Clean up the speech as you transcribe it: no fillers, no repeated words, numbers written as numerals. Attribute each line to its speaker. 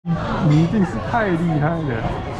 Speaker 1: 你一定是太厉害了。